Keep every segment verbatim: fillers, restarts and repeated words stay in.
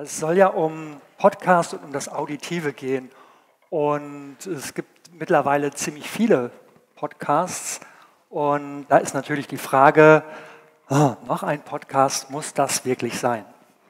Es soll ja um Podcast und um das Auditive gehen. Und es gibt mittlerweile ziemlich viele Podcasts. Und da ist natürlich die Frage, oh, noch ein Podcast, muss das wirklich sein?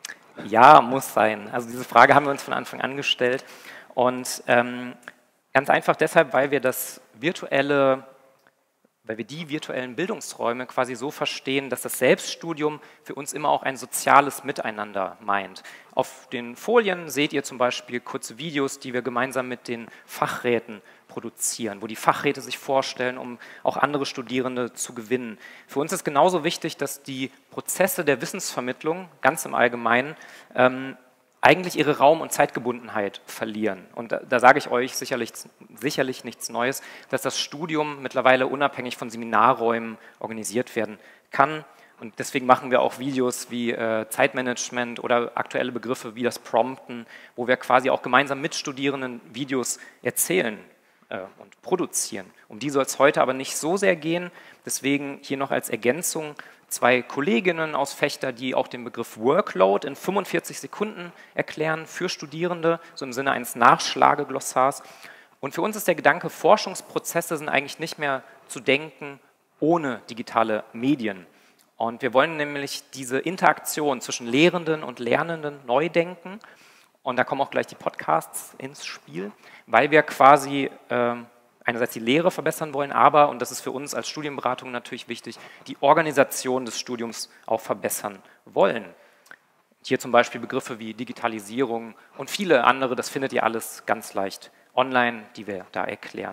Ja, muss sein. Also diese Frage haben wir uns von Anfang an gestellt. Und ähm, ganz einfach deshalb, weil wir das virtuelle weil wir die virtuellen Bildungsräume quasi so verstehen, dass das Selbststudium für uns immer auch ein soziales Miteinander meint. Auf den Folien seht ihr zum Beispiel kurze Videos, die wir gemeinsam mit den Fachräten produzieren, wo die Fachräte sich vorstellen, um auch andere Studierende zu gewinnen. Für uns ist genauso wichtig, dass die Prozesse der Wissensvermittlung ganz im Allgemeinen ähm, eigentlich ihre Raum- und Zeitgebundenheit verlieren. Und da, da sage ich euch sicherlich, sicherlich nichts Neues, dass das Studium mittlerweile unabhängig von Seminarräumen organisiert werden kann. Und deswegen machen wir auch Videos wie äh, Zeitmanagement oder aktuelle Begriffe wie das Prompten, wo wir quasi auch gemeinsam mit Studierenden Videos erzählen äh, und produzieren. Um die soll es heute aber nicht so sehr gehen. Deswegen hier noch als Ergänzung zwei Kolleginnen aus Fechter, die auch den Begriff Workload in fünfundvierzig Sekunden erklären für Studierende, so im Sinne eines Nachschlageglossars. Und für uns ist der Gedanke, Forschungsprozesse sind eigentlich nicht mehr zu denken ohne digitale Medien. Und wir wollen nämlich diese Interaktion zwischen Lehrenden und Lernenden neu denken. Und da kommen auch gleich die Podcasts ins Spiel, weil wir quasi äh, einerseits die Lehre verbessern wollen, aber, und das ist für uns als Studienberatung natürlich wichtig, die Organisation des Studiums auch verbessern wollen. Hier zum Beispiel Begriffe wie Digitalisierung und viele andere, das findet ihr alles ganz leicht online, die wir da erklären.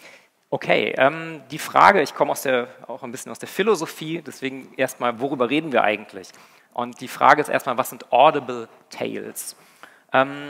Okay, ähm, die Frage, ich komme aus der, auch ein bisschen aus der Philosophie, deswegen erstmal, worüber reden wir eigentlich? Und die Frage ist erstmal, was sind Audible Tales? Ähm,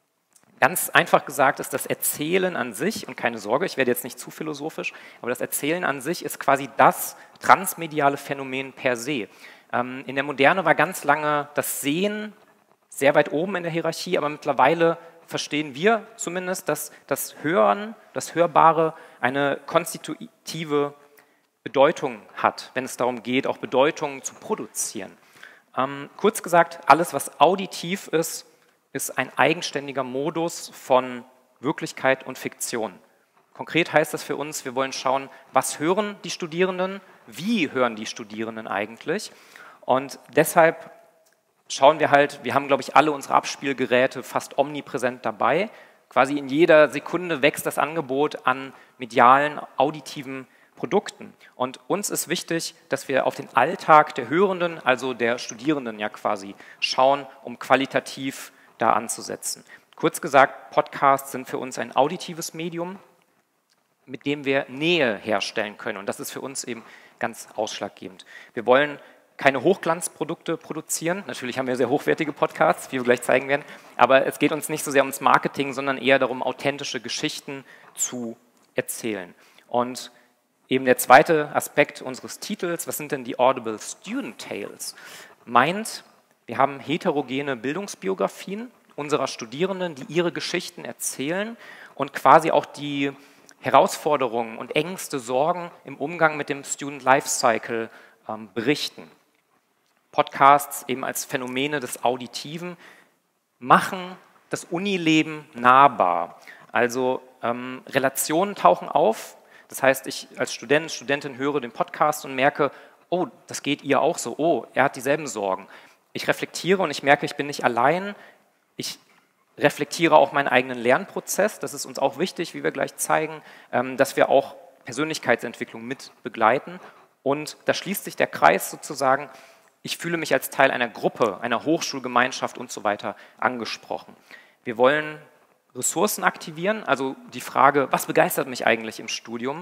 Ganz einfach gesagt ist das Erzählen an sich, und keine Sorge, ich werde jetzt nicht zu philosophisch, aber das Erzählen an sich ist quasi das transmediale Phänomen per se. Ähm, in der Moderne war ganz lange das Sehen sehr weit oben in der Hierarchie, aber mittlerweile verstehen wir zumindest, dass das Hören, das Hörbare eine konstitutive Bedeutung hat, wenn es darum geht, auch Bedeutungen zu produzieren. Ähm, kurz gesagt, alles, was auditiv ist, ist ein eigenständiger Modus von Wirklichkeit und Fiktion. Konkret heißt das für uns, wir wollen schauen, was hören die Studierenden, wie hören die Studierenden eigentlich. Und deshalb schauen wir halt, wir haben, glaube ich, alle unsere Abspielgeräte fast omnipräsent dabei. Quasi in jeder Sekunde wächst das Angebot an medialen, auditiven Produkten. Und uns ist wichtig, dass wir auf den Alltag der Hörenden, also der Studierenden ja quasi, schauen, um qualitativ da anzusetzen. Kurz gesagt, Podcasts sind für uns ein auditives Medium, mit dem wir Nähe herstellen können. Und das ist für uns eben ganz ausschlaggebend. Wir wollen keine Hochglanzprodukte produzieren. Natürlich haben wir sehr hochwertige Podcasts, wie wir gleich zeigen werden. Aber es geht uns nicht so sehr ums Marketing, sondern eher darum, authentische Geschichten zu erzählen. Und eben der zweite Aspekt unseres Titels, was sind denn die Audible Student Tales, meint, wir haben heterogene Bildungsbiografien unserer Studierenden, die ihre Geschichten erzählen und quasi auch die Herausforderungen und Ängste, Sorgen im Umgang mit dem Student Lifecycle ähm, berichten. Podcasts eben als Phänomene des Auditiven machen das Unileben nahbar. Also ähm, Relationen tauchen auf. Das heißt, ich als Student, Studentin höre den Podcast und merke, oh, das geht ihr auch so. Oh, er hat dieselben Sorgen. Ich reflektiere und ich merke, ich bin nicht allein. Ich reflektiere auch meinen eigenen Lernprozess. Das ist uns auch wichtig, wie wir gleich zeigen, dass wir auch Persönlichkeitsentwicklung mit begleiten. Und da schließt sich der Kreis sozusagen. Ich fühle mich als Teil einer Gruppe, einer Hochschulgemeinschaft und so weiter angesprochen. Wir wollen Ressourcen aktivieren, also die Frage, was begeistert mich eigentlich im Studium,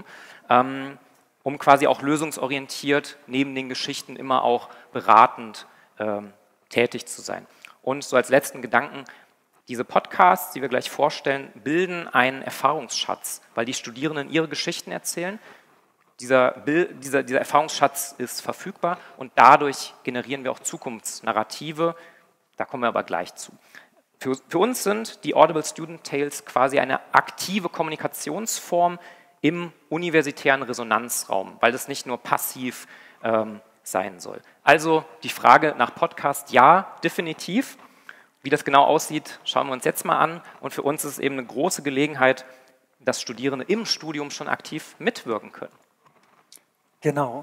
um quasi auch lösungsorientiert neben den Geschichten immer auch beratend ähm, tätig zu sein. Und so als letzten Gedanken, diese Podcasts, die wir gleich vorstellen, bilden einen Erfahrungsschatz, weil die Studierenden ihre Geschichten erzählen. Dieser, Bild, dieser, dieser Erfahrungsschatz ist verfügbar und dadurch generieren wir auch Zukunftsnarrative, da kommen wir aber gleich zu. Für, für uns sind die Audible Student Tales quasi eine aktive Kommunikationsform im universitären Resonanzraum, weil das nicht nur passiv ähm, sein soll. Also die Frage nach Podcast, ja, definitiv. Wie das genau aussieht, schauen wir uns jetzt mal an. Und für uns ist es eben eine große Gelegenheit, dass Studierende im Studium schon aktiv mitwirken können. Genau.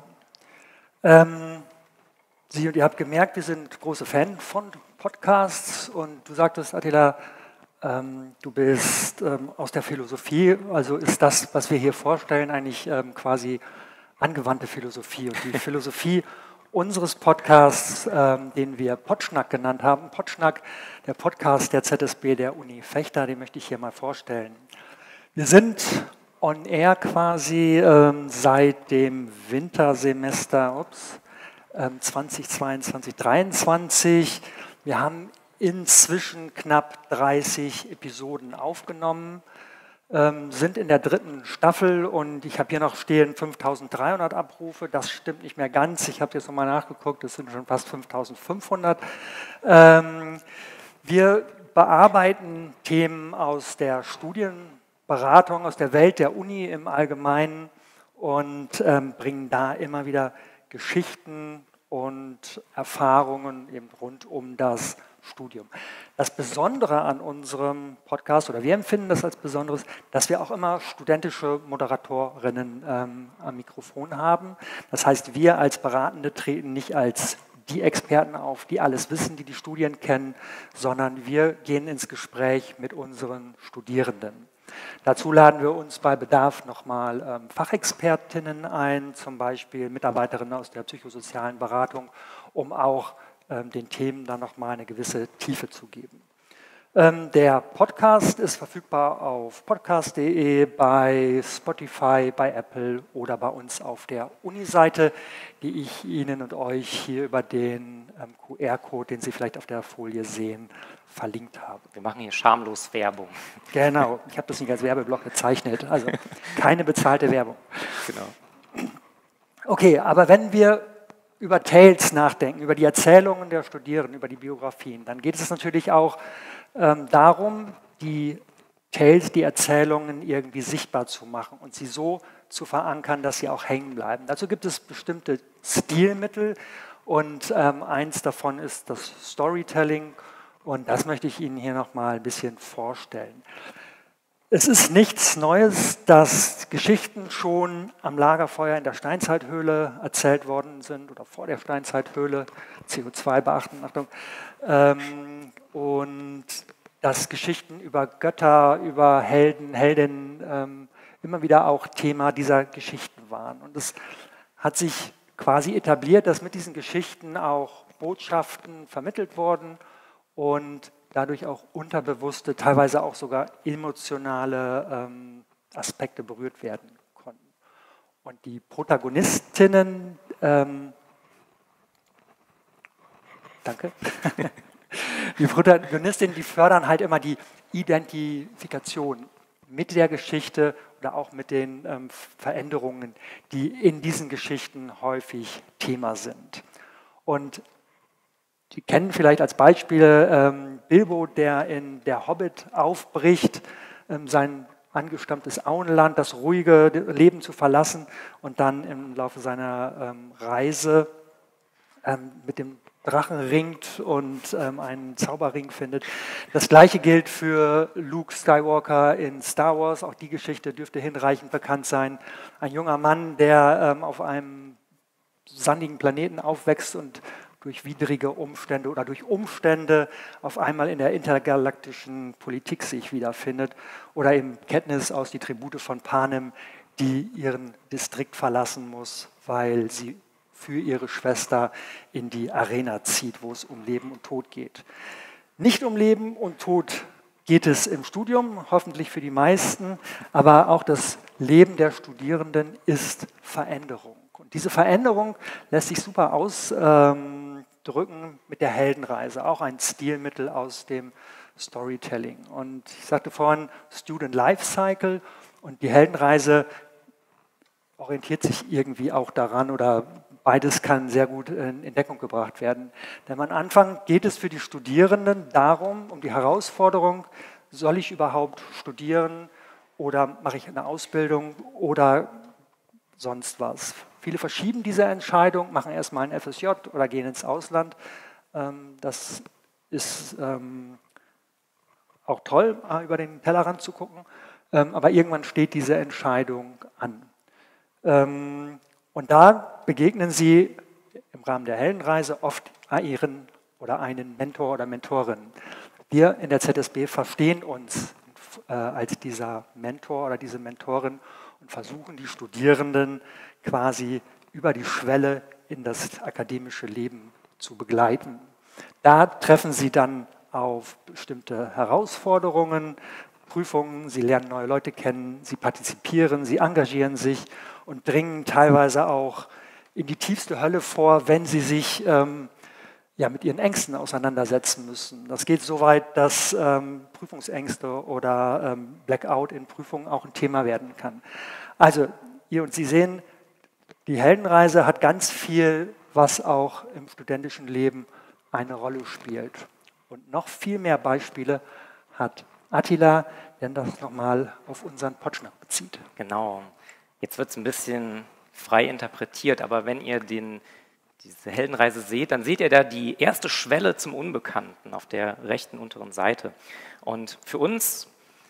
Ähm, Sie und ihr habt gemerkt, wir sind große Fan von Podcasts und du sagtest, Attila, ähm, du bist ähm, aus der Philosophie, also ist das, was wir hier vorstellen, eigentlich ähm, quasi angewandte Philosophie. Und die Philosophie unseres Podcasts, ähm, den wir Podschnack genannt haben, Podschnack, der Podcast der Z S B der Uni Vechta, den möchte ich hier mal vorstellen. Wir sind on air quasi ähm, seit dem Wintersemester ups, ähm, zwanzig zweiundzwanzig dreiundzwanzig. Wir haben inzwischen knapp dreißig Episoden aufgenommen, ähm, sind in der dritten Staffel und ich habe hier noch stehen fünftausenddreihundert Abrufe. Das stimmt nicht mehr ganz. Ich habe jetzt nochmal nachgeguckt, es sind schon fast fünftausendfünfhundert. Ähm, wir bearbeiten Themen aus der Studienberatung, aus der Welt der Uni im Allgemeinen und ähm, bringen da immer wieder Geschichten und Erfahrungen eben rund um das Studium. Das Besondere an unserem Podcast, oder wir empfinden das als Besonderes, dass wir auch immer studentische Moderatorinnen ähm, am Mikrofon haben. Das heißt, wir als Beratende treten nicht als die Experten auf, die alles wissen, die die Studien kennen, sondern wir gehen ins Gespräch mit unseren Studierenden. Dazu laden wir uns bei Bedarf nochmal ähm, Fachexpertinnen ein, zum Beispiel Mitarbeiterinnen aus der psychosozialen Beratung, um auch ähm, den Themen dann nochmal eine gewisse Tiefe zu geben. Ähm, der Podcast ist verfügbar auf podcast punkt de, bei Spotify, bei Apple oder bei uns auf der Uni-Seite, die ich Ihnen und euch hier über den ähm, Q R-Code, den Sie vielleicht auf der Folie sehen, verlinkt habe. Wir machen hier schamlos Werbung. Genau, ich habe das nicht als Werbeblock gezeichnet, also keine bezahlte Werbung. Genau. Okay, aber wenn wir über Tales nachdenken, über die Erzählungen der Studierenden, über die Biografien, dann geht es natürlich auch ähm, darum, die Tales, die Erzählungen irgendwie sichtbar zu machen und sie so zu verankern, dass sie auch hängen bleiben. Dazu gibt es bestimmte Stilmittel und ähm, eins davon ist das Storytelling. Und das möchte ich Ihnen hier nochmal ein bisschen vorstellen. Es ist nichts Neues, dass Geschichten schon am Lagerfeuer in der Steinzeithöhle erzählt worden sind oder vor der Steinzeithöhle, C O zwei beachten, Achtung, ähm, und dass Geschichten über Götter, über Helden, Heldinnen ähm, immer wieder auch Thema dieser Geschichten waren. Und es hat sich quasi etabliert, dass mit diesen Geschichten auch Botschaften vermittelt wurden und dadurch auch unterbewusste, teilweise auch sogar emotionale ähm, Aspekte berührt werden konnten. Und die Protagonistinnen, ähm, danke, die Protagonistinnen, die fördern halt immer die Identifikation mit der Geschichte oder auch mit den ähm, Veränderungen, die in diesen Geschichten häufig Thema sind. Und Sie kennen vielleicht als Beispiel ähm, Bilbo, der in Der Hobbit aufbricht, ähm, sein angestammtes Auenland, das ruhige Leben zu verlassen und dann im Laufe seiner ähm, Reise ähm, mit dem Drachen ringt und ähm, einen Zauberring findet. Das Gleiche gilt für Luke Skywalker in Star Wars. Auch die Geschichte dürfte hinreichend bekannt sein. Ein junger Mann, der ähm, auf einem sandigen Planeten aufwächst und durch widrige Umstände oder durch Umstände auf einmal in der intergalaktischen Politik sich wiederfindet oder eben Katniss aus Die Tribute von Panem, die ihren Distrikt verlassen muss, weil sie für ihre Schwester in die Arena zieht, wo es um Leben und Tod geht. Nicht um Leben und Tod geht es im Studium, hoffentlich für die meisten, aber auch das Leben der Studierenden ist Veränderung. Und diese Veränderung lässt sich super ausdrücken mit der Heldenreise, auch ein Stilmittel aus dem Storytelling. Und ich sagte vorhin Student Life Cycle und die Heldenreise orientiert sich irgendwie auch daran oder beides kann sehr gut in Deckung gebracht werden. Denn am Anfang geht es für die Studierenden darum, um die Herausforderung, soll ich überhaupt studieren oder mache ich eine Ausbildung oder sonst was. Viele verschieben diese Entscheidung, machen erstmal ein F S J oder gehen ins Ausland. Das ist ähm, auch toll, über den Tellerrand zu gucken, ähm, aber irgendwann steht diese Entscheidung an. Ähm, und da begegnen Sie im Rahmen der Heldenreise oft ihren oder einen Mentor oder Mentorin. Wir in der Z S B verstehen uns äh, als dieser Mentor oder diese Mentorin und versuchen die Studierenden quasi über die Schwelle in das akademische Leben zu begleiten. Da treffen sie dann auf bestimmte Herausforderungen, Prüfungen, sie lernen neue Leute kennen, sie partizipieren, sie engagieren sich und dringen teilweise auch in die tiefste Hölle vor, wenn sie sich ähm, ja, mit ihren Ängsten auseinandersetzen müssen. Das geht so weit, dass ähm, Prüfungsängste oder ähm, Blackout in Prüfungen auch ein Thema werden kann. Also, ihr und Sie sehen, die Heldenreise hat ganz viel, was auch im studentischen Leben eine Rolle spielt. Und noch viel mehr Beispiele hat Attila, der das nochmal auf unseren Potschnack bezieht. Genau. Jetzt wird es ein bisschen frei interpretiert, aber wenn ihr den, diese Heldenreise seht, dann seht ihr da die erste Schwelle zum Unbekannten auf der rechten unteren Seite. Und für uns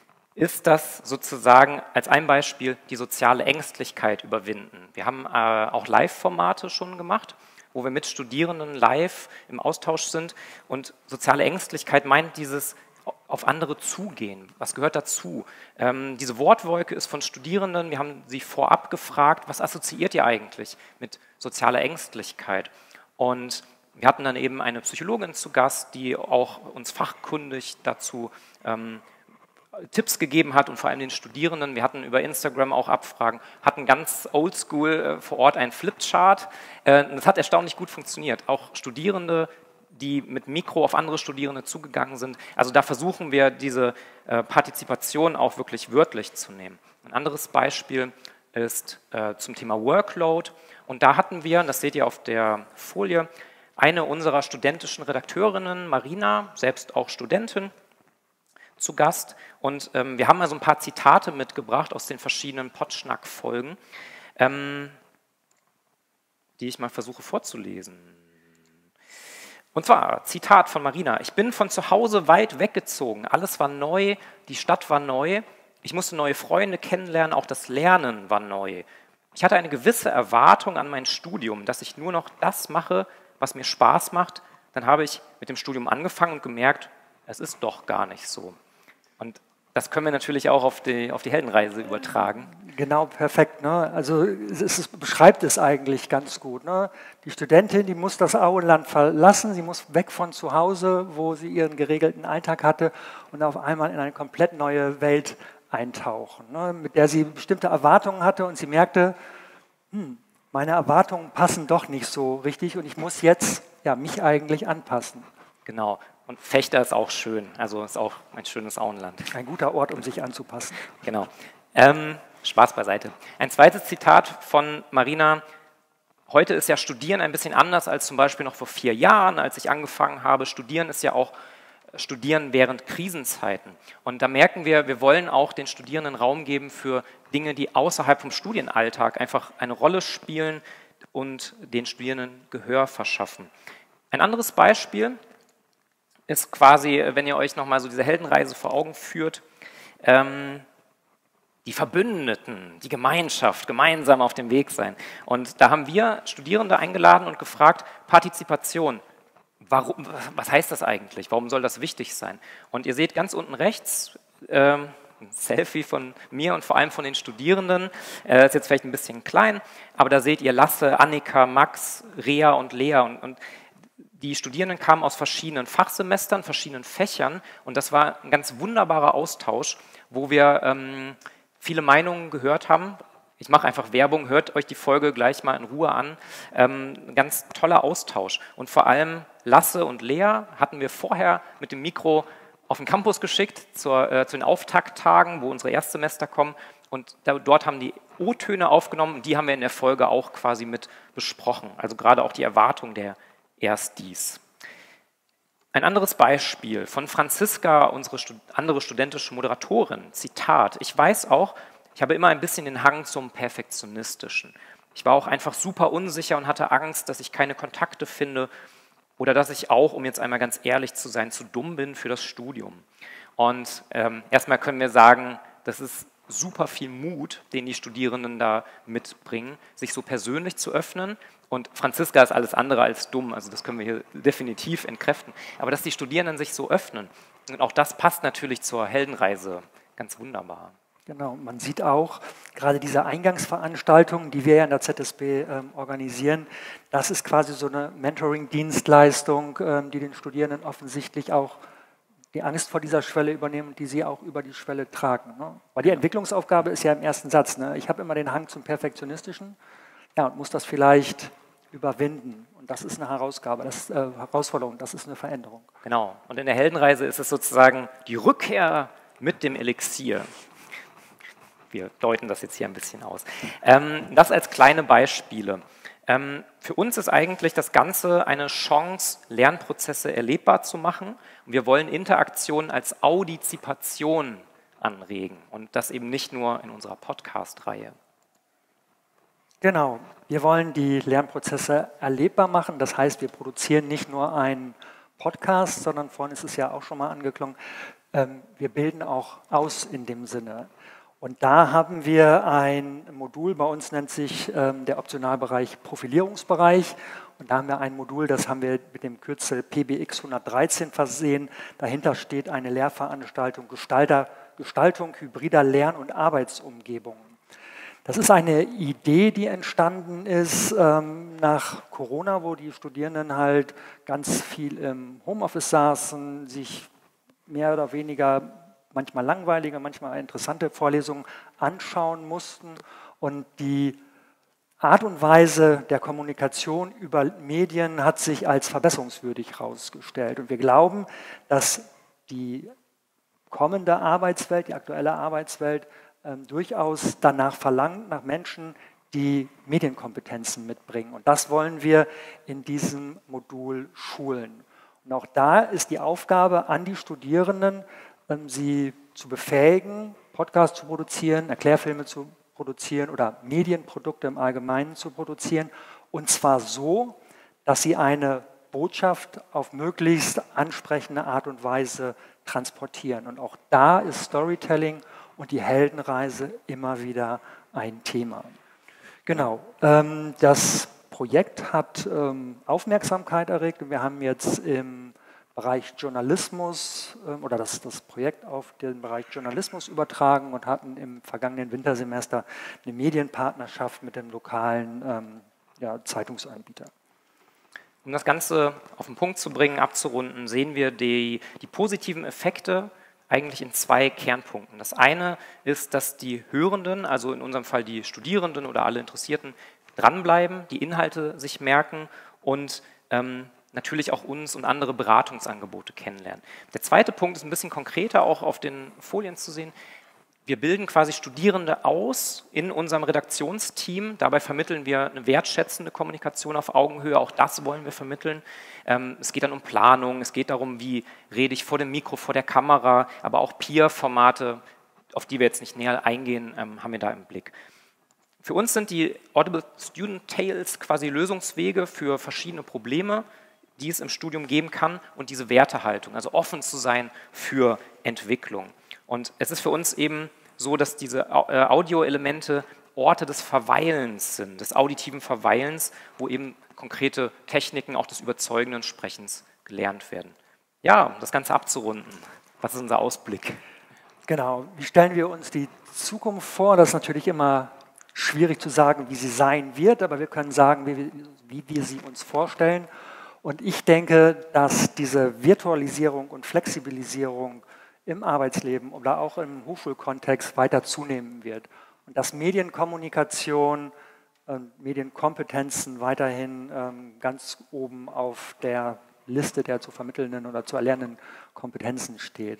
ist das sozusagen als ein Beispiel die soziale Ängstlichkeit überwinden. Wir haben äh, auch Live-Formate schon gemacht, wo wir mit Studierenden live im Austausch sind. Und soziale Ängstlichkeit meint dieses auf andere zugehen. Was gehört dazu? Ähm, diese Wortwolke ist von Studierenden. Wir haben sie vorab gefragt, was assoziiert ihr eigentlich mit sozialer Ängstlichkeit? Und wir hatten dann eben eine Psychologin zu Gast, die auch uns fachkundig dazu ähm, Tipps gegeben hat und vor allem den Studierenden. Wir hatten über Instagram auch Abfragen, hatten ganz oldschool äh, vor Ort einen Flipchart. Äh, das hat erstaunlich gut funktioniert. Auch Studierende, die mit Mikro auf andere Studierende zugegangen sind. Also da versuchen wir, diese äh, Partizipation auch wirklich wörtlich zu nehmen. Ein anderes Beispiel ist äh, zum Thema Workload. Und da hatten wir, das seht ihr auf der Folie, eine unserer studentischen Redakteurinnen, Marina, selbst auch Studentin, zu Gast. Und ähm, wir haben mal so ein paar Zitate mitgebracht aus den verschiedenen Potschnack-Folgen, ähm, die ich mal versuche vorzulesen. Und zwar, Zitat von Marina: Ich bin von zu Hause weit weggezogen, alles war neu, die Stadt war neu, ich musste neue Freunde kennenlernen, auch das Lernen war neu. Ich hatte eine gewisse Erwartung an mein Studium, dass ich nur noch das mache, was mir Spaß macht. Dann habe ich mit dem Studium angefangen und gemerkt, es ist doch gar nicht so. Und das können wir natürlich auch auf die, auf die Heldenreise übertragen. Genau, perfekt. Ne? Also es, es beschreibt es eigentlich ganz gut. Ne? Die Studentin, die muss das Auenland verlassen, sie muss weg von zu Hause, wo sie ihren geregelten Alltag hatte und auf einmal in eine komplett neue Welt eintauchen, ne? Mit der sie bestimmte Erwartungen hatte und sie merkte, hm, meine Erwartungen passen doch nicht so richtig und ich muss jetzt ja, mich eigentlich anpassen. Genau. Und Vechta ist auch schön, also ist auch ein schönes Auenland. Ein guter Ort, um sich anzupassen. Genau. Ähm, Spaß beiseite. Ein zweites Zitat von Marina: Heute ist ja Studieren ein bisschen anders als zum Beispiel noch vor vier Jahren, als ich angefangen habe. Studieren ist ja auch Studieren während Krisenzeiten. Und da merken wir, wir wollen auch den Studierenden Raum geben für Dinge, die außerhalb vom Studienalltag einfach eine Rolle spielen und den Studierenden Gehör verschaffen. Ein anderes Beispiel ist quasi, wenn ihr euch nochmal so diese Heldenreise vor Augen führt, ähm, die Verbündeten, die Gemeinschaft, gemeinsam auf dem Weg sein. Und da haben wir Studierende eingeladen und gefragt, Partizipation, warum, was heißt das eigentlich? Warum soll das wichtig sein? Und ihr seht ganz unten rechts ähm, ein Selfie von mir und vor allem von den Studierenden. Äh, ist jetzt vielleicht ein bisschen klein, aber da seht ihr Lasse, Annika, Max, Rea und Lea. Und, und die Studierenden kamen aus verschiedenen Fachsemestern, verschiedenen Fächern und das war ein ganz wunderbarer Austausch, wo wir ähm, viele Meinungen gehört haben. Ich mache einfach Werbung, hört euch die Folge gleich mal in Ruhe an. Ähm, ein ganz toller Austausch. Und vor allem Lasse und Lea hatten wir vorher mit dem Mikro auf den Campus geschickt, zur, äh, zu den Auftakttagen, wo unsere Erstsemester kommen. Und da, dort haben die O-Töne aufgenommen und die haben wir in der Folge auch quasi mit besprochen. Also gerade auch die Erwartung der Erstis. Ein anderes Beispiel von Franziska, unsere Stud- andere studentische Moderatorin, Zitat: Ich weiß auch, ich habe immer ein bisschen den Hang zum Perfektionistischen. Ich war auch einfach super unsicher und hatte Angst, dass ich keine Kontakte finde. oder dass ich auch, um jetzt einmal ganz ehrlich zu sein, zu dumm bin für das Studium. Und ähm, erstmal können wir sagen, das ist super viel Mut, den die Studierenden da mitbringen, sich so persönlich zu öffnen. Und Franziska ist alles andere als dumm, also das können wir hier definitiv entkräften. Aber dass die Studierenden sich so öffnen, und auch das passt natürlich zur Heldenreise ganz wunderbar. Genau, man sieht auch, gerade diese Eingangsveranstaltungen, die wir ja in der Z S B ähm, organisieren, das ist quasi so eine Mentoring-Dienstleistung, ähm, die den Studierenden offensichtlich auch die Angst vor dieser Schwelle übernehmen und die sie auch über die Schwelle tragen. Ne? Weil die Entwicklungsaufgabe ist ja im ersten Satz, ne? Ich habe immer den Hang zum Perfektionistischen, ja, und muss das vielleicht überwinden. Und das ist eine Herausgabe, das ist, äh, Herausforderung, das ist eine Veränderung. Genau, und in der Heldenreise ist es sozusagen die Rückkehr mit dem Elixier. Wir deuten das jetzt hier ein bisschen aus. Ähm, das als kleine Beispiele. Ähm, für uns ist eigentlich das Ganze eine Chance, Lernprozesse erlebbar zu machen. Und wir wollen Interaktion als Audizipation anregen und das eben nicht nur in unserer Podcast-Reihe. Genau, wir wollen die Lernprozesse erlebbar machen. Das heißt, wir produzieren nicht nur einen Podcast, sondern vorhin ist es ja auch schon mal angeklungen, ähm, wir bilden auch aus in dem Sinne. Und da haben wir ein Modul, bei uns nennt sich ähm, der Optionalbereich Profilierungsbereich. Und da haben wir ein Modul, das haben wir mit dem Kürzel P B X hundertdreizehn versehen. Dahinter steht eine Lehrveranstaltung Gestalter, Gestaltung hybrider Lern- und Arbeitsumgebungen. Das ist eine Idee, die entstanden ist ähm, nach Corona, wo die Studierenden halt ganz viel im Homeoffice saßen, sich mehr oder weniger manchmal langweilige, manchmal interessante Vorlesungen anschauen mussten und die Art und Weise der Kommunikation über Medien hat sich als verbesserungswürdig herausgestellt. Und wir glauben, dass die kommende Arbeitswelt, die aktuelle Arbeitswelt, ähm, durchaus danach verlangt, nach Menschen, die Medienkompetenzen mitbringen. Und das wollen wir in diesem Modul schulen. Und auch da ist die Aufgabe an die Studierenden, sie zu befähigen, Podcasts zu produzieren, Erklärfilme zu produzieren oder Medienprodukte im Allgemeinen zu produzieren. Und zwar so, dass sie eine Botschaft auf möglichst ansprechende Art und Weise transportieren. Und auch da ist Storytelling und die Heldenreise immer wieder ein Thema. Genau, ähm, das Projekt hat ähm, Aufmerksamkeit erregt und wir haben jetzt im Bereich Journalismus oder das, das Projekt auf den Bereich Journalismus übertragen und hatten im vergangenen Wintersemester eine Medienpartnerschaft mit dem lokalen ähm, ja, Zeitungsanbieter. Um das Ganze auf den Punkt zu bringen, abzurunden, sehen wir die, die positiven Effekte eigentlich in zwei Kernpunkten. Das eine ist, dass die Hörenden, also in unserem Fall die Studierenden oder alle Interessierten, dranbleiben, die Inhalte sich merken und ähm, natürlich auch uns und andere Beratungsangebote kennenlernen. Der zweite Punkt ist ein bisschen konkreter auch auf den Folien zu sehen. Wir bilden quasi Studierende aus in unserem Redaktionsteam. Dabei vermitteln wir eine wertschätzende Kommunikation auf Augenhöhe. Auch das wollen wir vermitteln. Es geht dann um Planung, es geht darum, wie rede ich vor dem Mikro, vor der Kamera, aber auch Peer-Formate, auf die wir jetzt nicht näher eingehen, haben wir da im Blick. Für uns sind die Audible Student Tales quasi Lösungswege für verschiedene Probleme, die es im Studium geben kann und diese Wertehaltung, also offen zu sein für Entwicklung. Und es ist für uns eben so, dass diese Audioelemente Orte des Verweilens sind, des auditiven Verweilens, wo eben konkrete Techniken auch des überzeugenden Sprechens gelernt werden. Ja, um das Ganze abzurunden, was ist unser Ausblick? Genau, wie stellen wir uns die Zukunft vor? Das ist natürlich immer schwierig zu sagen, wie sie sein wird, aber wir können sagen, wie wir, wie wir sie uns vorstellen. Und ich denke, dass diese Virtualisierung und Flexibilisierung im Arbeitsleben oder auch im Hochschulkontext weiter zunehmen wird. Und dass Medienkommunikation und Medienkompetenzen weiterhin ähm, ganz oben auf der Liste der zu vermittelnden oder zu erlernenden Kompetenzen steht.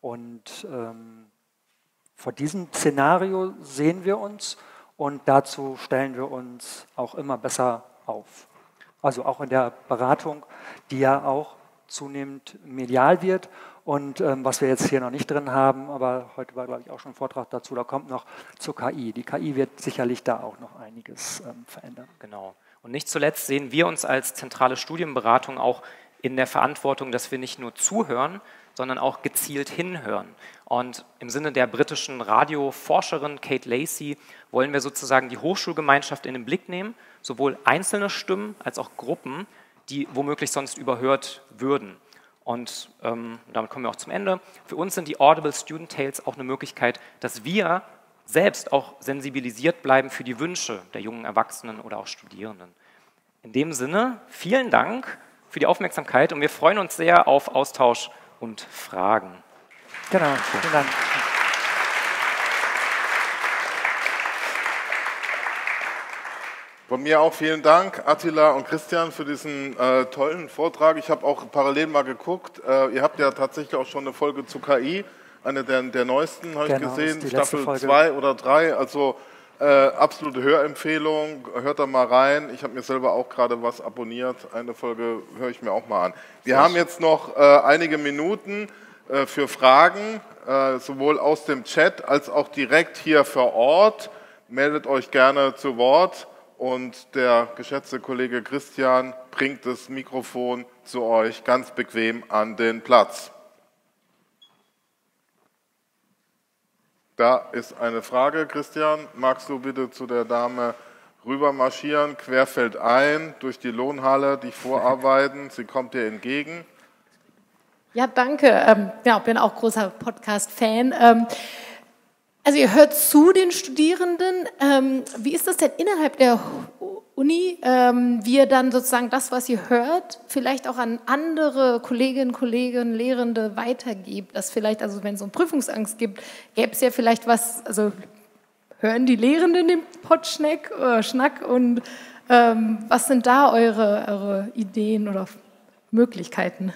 Und ähm, vor diesem Szenario sehen wir uns und dazu stellen wir uns auch immer besser auf. Also auch in der Beratung, die ja auch zunehmend medial wird. Und ähm, was wir jetzt hier noch nicht drin haben, aber heute war, glaube ich, auch schon ein Vortrag dazu, da kommt noch zur K I. Die K I wird sicherlich da auch noch einiges ähm, verändern. Genau. Und nicht zuletzt sehen wir uns als zentrale Studienberatung auch in der Verantwortung, dass wir nicht nur zuhören, sondern auch gezielt hinhören. Und im Sinne der britischen Radioforscherin Kate Lacey wollen wir sozusagen die Hochschulgemeinschaft in den Blick nehmen, sowohl einzelne Stimmen als auch Gruppen, die womöglich sonst überhört würden. Und ähm, damit kommen wir auch zum Ende. Für uns sind die Audible Student Tales auch eine Möglichkeit, dass wir selbst auch sensibilisiert bleiben für die Wünsche der jungen Erwachsenen oder auch Studierenden. In dem Sinne, vielen Dank für die Aufmerksamkeit und wir freuen uns sehr auf Austausch und Fragen. Genau, vielen Dank. Von mir auch vielen Dank, Attila und Christian, für diesen äh, tollen Vortrag. Ich habe auch parallel mal geguckt. Äh, ihr habt ja tatsächlich auch schon eine Folge zu K I, eine der, der neuesten, habe genau, ich gesehen, Staffel zwei oder drei. Also äh, absolute Hörempfehlung. Hört da mal rein. Ich habe mir selber auch gerade was abonniert. Eine Folge höre ich mir auch mal an. Wir haben jetzt noch äh, einige Minuten äh, für Fragen, äh, sowohl aus dem Chat als auch direkt hier vor Ort. Meldet euch gerne zu Wort. Und der geschätzte Kollege Christian bringt das Mikrofon zu euch ganz bequem an den Platz. Da ist eine Frage, Christian. Magst du bitte zu der Dame rüber marschieren, querfeldein, durch die Lohnhalle, dich vorarbeiten? Sie kommt dir entgegen. Ja, danke. Ähm, ja, bin auch großer Podcast-Fan. Ähm, Also ihr hört zu den Studierenden. Ähm, wie ist das denn innerhalb der Uni, ähm, wie ihr dann sozusagen das, was ihr hört, vielleicht auch an andere Kolleginnen, Kollegen, Lehrende weitergibt? Das vielleicht, also wenn es so eine Prüfungsangst gibt, gäbe es ja vielleicht was, also hören die Lehrenden den Potschnack äh, Schnack und ähm, was sind da eure, eure Ideen oder Möglichkeiten?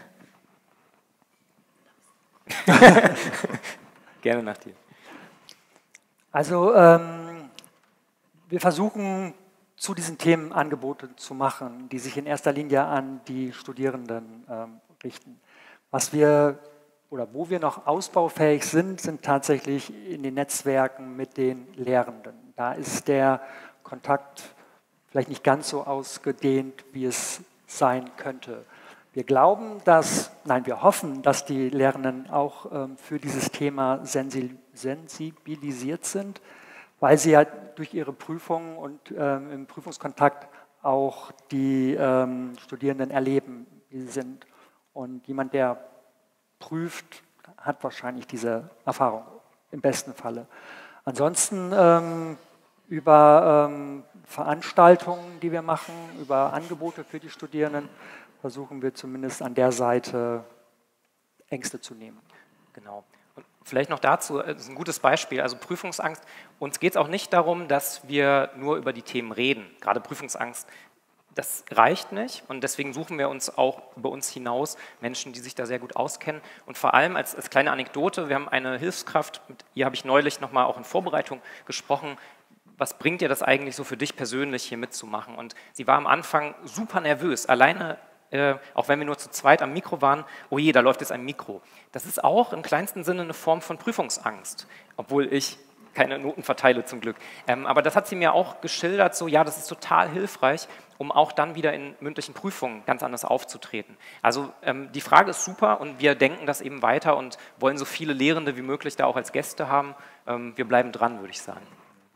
Gerne nach dir. Also ähm, wir versuchen zu diesen Themen Angebote zu machen, die sich in erster Linie an die Studierenden ähm, richten. Was wir oder wo wir noch ausbaufähig sind, sind tatsächlich in den Netzwerken mit den Lehrenden. Da ist der Kontakt vielleicht nicht ganz so ausgedehnt, wie es sein könnte. Wir glauben, dass, nein, wir hoffen, dass die Lehrenden auch ähm, für dieses Thema sensibilisiert sind, weil sie ja durch ihre Prüfungen und ähm, im Prüfungskontakt auch die ähm, Studierenden erleben, wie sie sind. Und jemand, der prüft, hat wahrscheinlich diese Erfahrung, im besten Falle. Ansonsten ähm, über ähm, Veranstaltungen, die wir machen, über Angebote für die Studierenden, versuchen wir zumindest an der Seite Ängste zu nehmen. Genau. Und vielleicht noch dazu, das ist ein gutes Beispiel, also Prüfungsangst. Uns geht es auch nicht darum, dass wir nur über die Themen reden. Gerade Prüfungsangst, das reicht nicht und deswegen suchen wir uns auch über uns hinaus Menschen, die sich da sehr gut auskennen. Und vor allem als, als kleine Anekdote, wir haben eine Hilfskraft, mit ihr habe ich neulich nochmal auch in Vorbereitung gesprochen. Was bringt dir das eigentlich so für dich persönlich hier mitzumachen? Und sie war am Anfang super nervös, alleine Äh, auch wenn wir nur zu zweit am Mikro waren, oh je, da läuft jetzt ein Mikro. Das ist auch im kleinsten Sinne eine Form von Prüfungsangst, obwohl ich keine Noten verteile zum Glück. Ähm, aber das hat sie mir auch geschildert, so ja, das ist total hilfreich, um auch dann wieder in mündlichen Prüfungen ganz anders aufzutreten. Also ähm, die Frage ist super und wir denken das eben weiter und wollen so viele Lehrende wie möglich da auch als Gäste haben. Ähm, wir bleiben dran, würde ich sagen.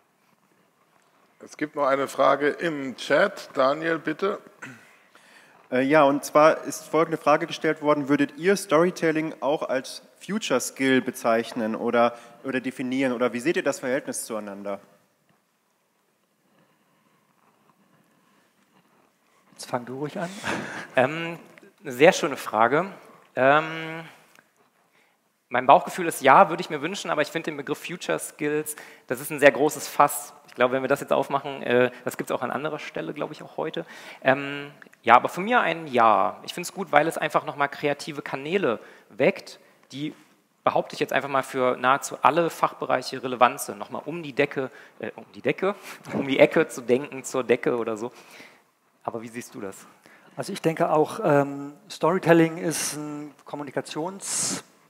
Es gibt noch eine Frage im Chat. Daniel, bitte. Ja, und zwar ist folgende Frage gestellt worden: Würdet ihr Storytelling auch als Future Skill bezeichnen oder, oder definieren? Oder wie seht ihr das Verhältnis zueinander? Jetzt fang du ruhig an. Ähm, eine sehr schöne Frage. Ähm, mein Bauchgefühl ist ja, würde ich mir wünschen, aber ich finde den Begriff Future Skills, das ist ein sehr großes Fass. Ich glaube, wenn wir das jetzt aufmachen, äh, das gibt es auch an anderer Stelle, glaube ich, auch heute. Ähm, ja, aber von mir ein Ja. Ich finde es gut, weil es einfach nochmal kreative Kanäle weckt, die, behaupte ich jetzt einfach mal, für nahezu alle Fachbereiche relevant sind. Nochmal um die Decke, äh, um die Decke, um die Ecke zu denken, zur Decke oder so. Aber wie siehst du das? Also ich denke auch, ähm, Storytelling ist ein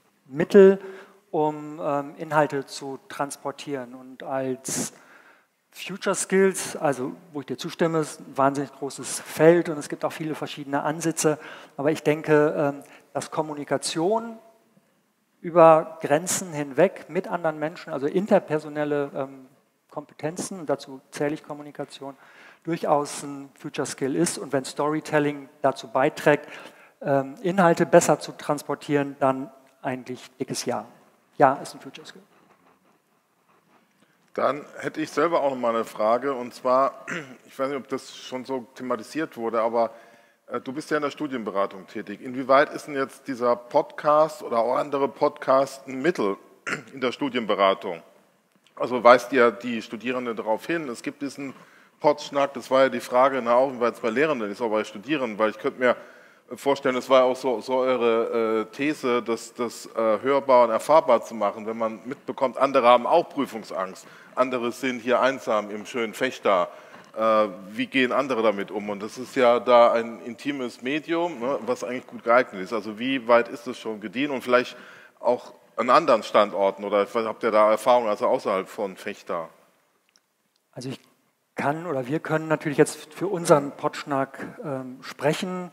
Kommunikationsmittel, um ähm, Inhalte zu transportieren und als Future Skills, also wo ich dir zustimme, ist ein wahnsinnig großes Feld und es gibt auch viele verschiedene Ansätze, aber ich denke, dass Kommunikation über Grenzen hinweg mit anderen Menschen, also interpersonelle Kompetenzen, und dazu zähle ich Kommunikation, durchaus ein Future Skill ist und wenn Storytelling dazu beiträgt, Inhalte besser zu transportieren, dann eigentlich dickes Ja. Ja, ist ein Future Skill. Dann hätte ich selber auch noch mal eine Frage und zwar, ich weiß nicht, ob das schon so thematisiert wurde, aber äh, du bist ja in der Studienberatung tätig. Inwieweit ist denn jetzt dieser Podcast oder auch andere Podcasts ein Mittel in der Studienberatung? Also weist ihr die Studierenden darauf hin, es gibt diesen Podschnack, das war ja die Frage, na, auch weil es bei Lehrenden ist, auch bei Studierenden, weil ich könnte mir vorstellen, das war auch so, so eure äh, These, das, das äh, hörbar und erfahrbar zu machen, wenn man mitbekommt, andere haben auch Prüfungsangst, andere sind hier einsam im schönen Fechter, äh, wie gehen andere damit um? Und das ist ja da ein intimes Medium, ne, was eigentlich gut geeignet ist. Also wie weit ist das schon gediehen und vielleicht auch an anderen Standorten oder habt ihr da Erfahrung, also außerhalb von Fechter? Also ich kann oder wir können natürlich jetzt für unseren Podschnack ähm, sprechen,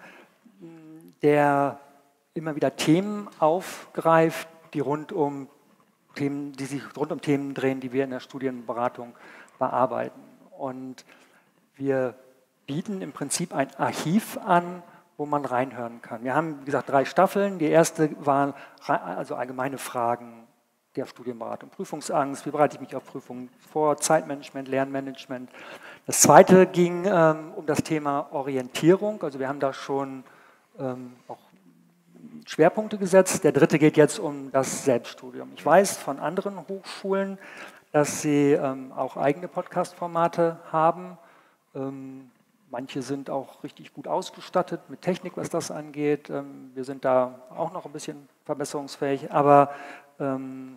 der immer wieder Themen aufgreift, die rund um Themen, die sich rund um Themen drehen, die wir in der Studienberatung bearbeiten. Und wir bieten im Prinzip ein Archiv an, wo man reinhören kann. Wir haben, wie gesagt, drei Staffeln. Die erste war also allgemeine Fragen der Studienberatung, Prüfungsangst, wie bereite ich mich auf Prüfungen vor, Zeitmanagement, Lernmanagement. Das zweite ging ähm, um das Thema Orientierung. Also wir haben da schon ähm, auch Schwerpunkte gesetzt. Der dritte geht jetzt um das Selbststudium. Ich weiß von anderen Hochschulen, dass sie ähm, auch eigene Podcast-Formate haben. Ähm, manche sind auch richtig gut ausgestattet mit Technik, was das angeht. Ähm, wir sind da auch noch ein bisschen verbesserungsfähig, aber ähm,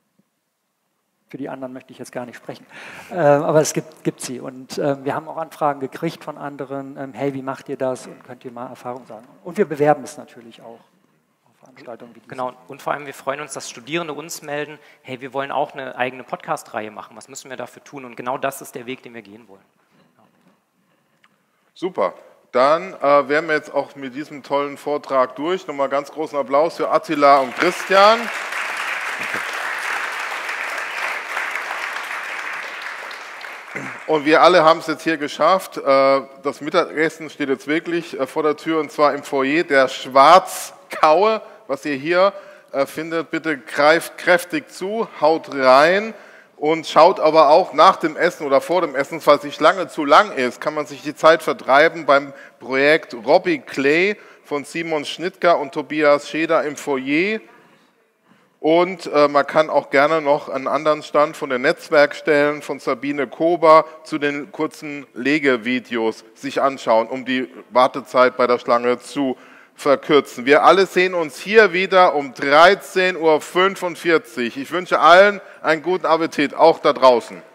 für die anderen möchte ich jetzt gar nicht sprechen. Äh, aber es gibt, gibt sie und äh, wir haben auch Anfragen gekriegt von anderen, ähm, hey, wie macht ihr das und könnt ihr mal Erfahrung sagen? Und wir bewerben es natürlich auch. Veranstaltungen wie diese. Genau, und vor allem wir freuen uns, dass Studierende uns melden, hey, wir wollen auch eine eigene Podcast-Reihe machen, was müssen wir dafür tun? Und genau das ist der Weg, den wir gehen wollen. Ja. Super, dann äh, wären wir jetzt auch mit diesem tollen Vortrag durch. Nochmal ganz großen Applaus für Attila und Christian. Und wir alle haben es jetzt hier geschafft. Das Mittagessen steht jetzt wirklich vor der Tür und zwar im Foyer der Schwarzkaue, was ihr hier findet. Bitte greift kräftig zu, haut rein und schaut aber auch nach dem Essen oder vor dem Essen, falls die Schlange zu lang ist, kann man sich die Zeit vertreiben beim Projekt Robbie Clay von Simon Schnittger und Tobias Scheder im Foyer. Und äh, man kann auch gerne noch einen anderen Stand von den Netzwerkstellen von Sabine Kober zu den kurzen Legevideos sich anschauen, um die Wartezeit bei der Schlange zu verkürzen. Wir alle sehen uns hier wieder um dreizehn Uhr fünfundvierzig. Ich wünsche allen einen guten Appetit, auch da draußen.